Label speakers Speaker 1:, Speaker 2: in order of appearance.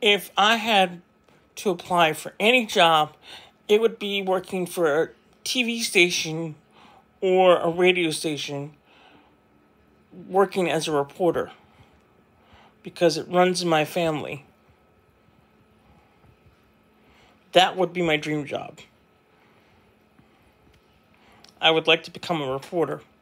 Speaker 1: If I had to apply for any job, it would be working for a TV station or a radio station, working as a reporter, because it runs in my family. That would be my dream job. I would like to become a reporter.